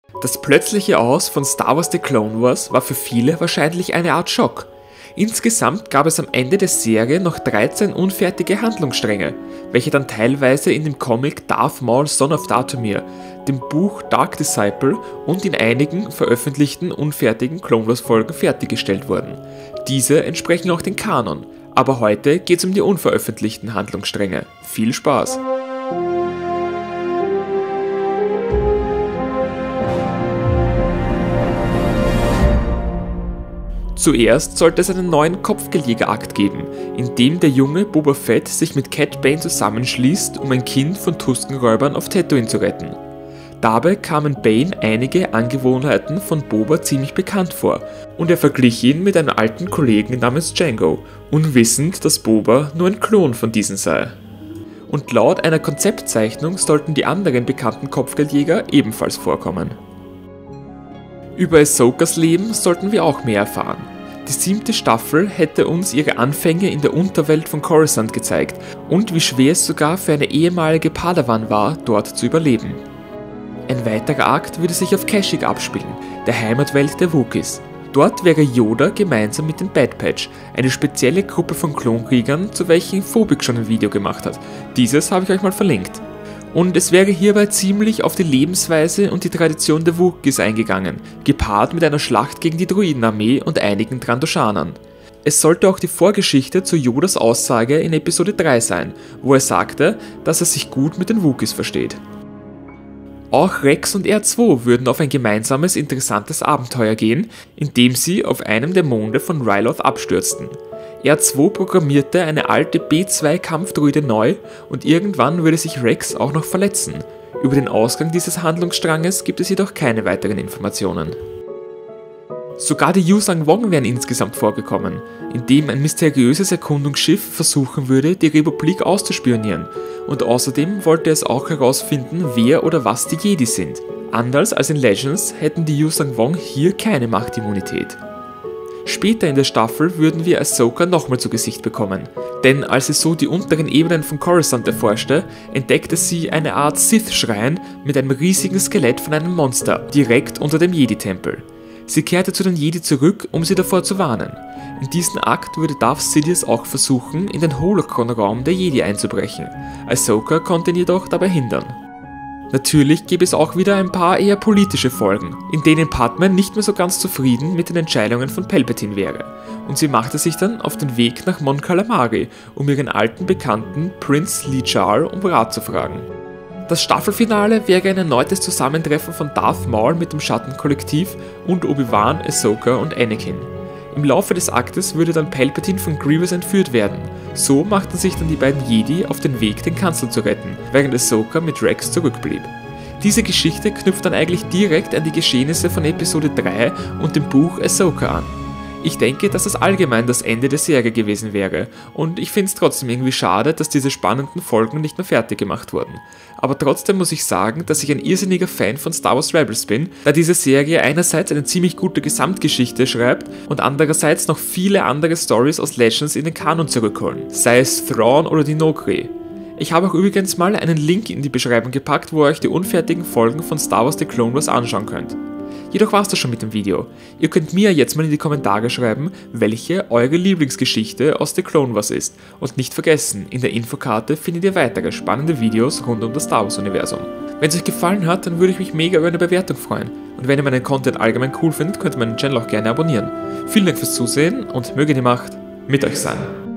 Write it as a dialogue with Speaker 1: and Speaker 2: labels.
Speaker 1: Das plötzliche Aus von Star Wars The Clone Wars war für viele wahrscheinlich eine Art Schock. Insgesamt gab es am Ende der Serie noch 13 unfertige Handlungsstränge, welche dann teilweise in dem Comic Darth Maul Son of Dathomir, dem Buch Dark Disciple und in einigen veröffentlichten unfertigen Clone Wars Folgen fertiggestellt wurden. Diese entsprechen auch den Kanon, aber heute geht es um die unveröffentlichten Handlungsstränge. Viel Spaß! Zuerst sollte es einen neuen Kopfgeldjäger-Akt geben, in dem der junge Boba Fett sich mit Cad Bane zusammenschließt, um ein Kind von Tuskenräubern auf Tatooine zu retten. Dabei kamen Bane einige Angewohnheiten von Boba ziemlich bekannt vor und er verglich ihn mit einem alten Kollegen namens Jango, unwissend, dass Boba nur ein Klon von diesem sei. Und laut einer Konzeptzeichnung sollten die anderen bekannten Kopfgeldjäger ebenfalls vorkommen. Über Ahsokas Leben sollten wir auch mehr erfahren. Die 7. Staffel hätte uns ihre Anfänge in der Unterwelt von Coruscant gezeigt und wie schwer es sogar für eine ehemalige Padawan war, dort zu überleben. Ein weiterer Akt würde sich auf Kashyyyk abspielen, der Heimatwelt der Wookiees. Dort wäre Yoda gemeinsam mit den Bad Batch, eine spezielle Gruppe von Klonkriegern, zu welchen Phobik schon ein Video gemacht hat. Dieses habe ich euch mal verlinkt. Und es wäre hierbei ziemlich auf die Lebensweise und die Tradition der Wookiees eingegangen, gepaart mit einer Schlacht gegen die Druidenarmee und einigen Trandoshanern. Es sollte auch die Vorgeschichte zu Yodas Aussage in Episode 3 sein, wo er sagte, dass er sich gut mit den Wookiees versteht. Auch Rex und R2 würden auf ein gemeinsames interessantes Abenteuer gehen, indem sie auf einem der Monde von Ryloth abstürzten. R2 programmierte eine alte B2-Kampfdruide neu und irgendwann würde sich Rex auch noch verletzen. Über den Ausgang dieses Handlungsstranges gibt es jedoch keine weiteren Informationen. Sogar die Yuuzhan Vong wären insgesamt vorgekommen, indem ein mysteriöses Erkundungsschiff versuchen würde, die Republik auszuspionieren, und außerdem wollte es auch herausfinden, wer oder was die Jedi sind. Anders als in Legends hätten die Yuuzhan Vong hier keine Machtimmunität. Später in der Staffel würden wir Ahsoka nochmal zu Gesicht bekommen, denn als sie so die unteren Ebenen von Coruscant erforschte, entdeckte sie eine Art Sith-Schrein mit einem riesigen Skelett von einem Monster, direkt unter dem Jedi-Tempel. Sie kehrte zu den Jedi zurück, um sie davor zu warnen. In diesem Akt würde Darth Sidious auch versuchen, in den Holocron-Raum der Jedi einzubrechen. Ahsoka konnte ihn jedoch dabei hindern. Natürlich gäbe es auch wieder ein paar eher politische Folgen, in denen Padmé nicht mehr so ganz zufrieden mit den Entscheidungen von Palpatine wäre, und sie machte sich dann auf den Weg nach Mon Calamari, um ihren alten Bekannten Prince Lichar um Rat zu fragen. Das Staffelfinale wäre ein erneutes Zusammentreffen von Darth Maul mit dem Schattenkollektiv und Obi-Wan, Ahsoka und Anakin. Im Laufe des Aktes würde dann Palpatine von Grievous entführt werden. So machten sich dann die beiden Jedi auf den Weg, den Kanzler zu retten, während Ahsoka mit Rex zurückblieb. Diese Geschichte knüpft dann eigentlich direkt an die Geschehnisse von Episode 3 und dem Buch Ahsoka an. Ich denke, dass das allgemein das Ende der Serie gewesen wäre und ich finde es trotzdem irgendwie schade, dass diese spannenden Folgen nicht mehr fertig gemacht wurden. Aber trotzdem muss ich sagen, dass ich ein irrsinniger Fan von Star Wars Rebels bin, da diese Serie einerseits eine ziemlich gute Gesamtgeschichte schreibt und andererseits noch viele andere Stories aus Legends in den Kanon zurückholen, sei es Thrawn oder die Noghri. Ich habe auch übrigens mal einen Link in die Beschreibung gepackt, wo ihr euch die unfertigen Folgen von Star Wars The Clone Wars anschauen könnt. Jedoch war's das schon mit dem Video. Ihr könnt mir jetzt mal in die Kommentare schreiben, welche eure Lieblingsgeschichte aus The Clone Wars ist. Und nicht vergessen, in der Infokarte findet ihr weitere spannende Videos rund um das Star Wars Universum. Wenn es euch gefallen hat, dann würde ich mich mega über eine Bewertung freuen. Und wenn ihr meinen Content allgemein cool findet, könnt ihr meinen Channel auch gerne abonnieren. Vielen Dank fürs Zusehen und möge die Macht mit euch sein.